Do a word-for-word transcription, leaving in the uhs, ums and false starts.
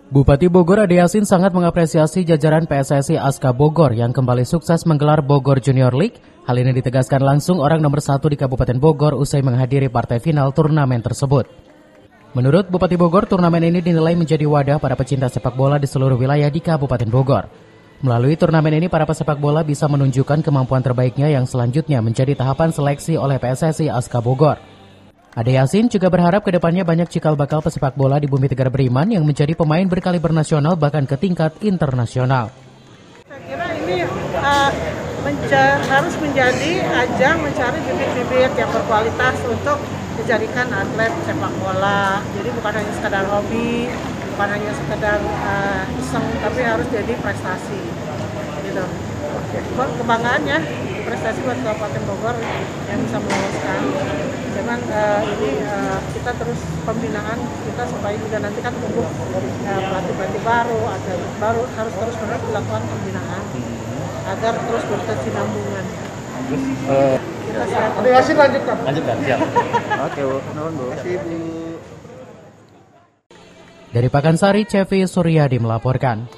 Bupati Bogor Ade Yasin sangat mengapresiasi jajaran P S S I Aska Bogor yang kembali sukses menggelar Bogor Junior League. Hal ini ditegaskan langsung orang nomor satu di Kabupaten Bogor usai menghadiri partai final turnamen tersebut. Menurut Bupati Bogor, turnamen ini dinilai menjadi wadah para pecinta sepak bola di seluruh wilayah di Kabupaten Bogor. Melalui turnamen ini, para pesepak bola bisa menunjukkan kemampuan terbaiknya yang selanjutnya menjadi tahapan seleksi oleh P S S I Aska Bogor. Ade Yasin juga berharap ke depannya banyak cikal bakal pesepak bola di Bumi Tegar Beriman yang menjadi pemain berkaliber nasional bahkan ke tingkat internasional. Saya kira ini uh, menca- harus menjadi ajang mencari bibit-bibit yang berkualitas untuk dijadikan atlet sepak bola. Jadi bukan hanya sekedar hobi, bukan hanya sekedar uh, iseng, tapi harus jadi prestasi. Gitu. Kebanggaannya prestasi buat Kabupaten Bogor yang bisa meloloskan. Cuman uh, ini uh, kita terus pembinaan kita supaya juga nanti kan tumbuh uh, pelatih-pelatih baru, ada baru harus terus menerus dilakukan pembinaan agar terus berkesinambungan. Terus uh, Kita siap. Ade Yasin lanjutkan. Lanjutkan, siap. Oke, Bu. Nuhun, Bu. Terima kasih, Bu. Dari Pakansari, C V Suryadi melaporkan.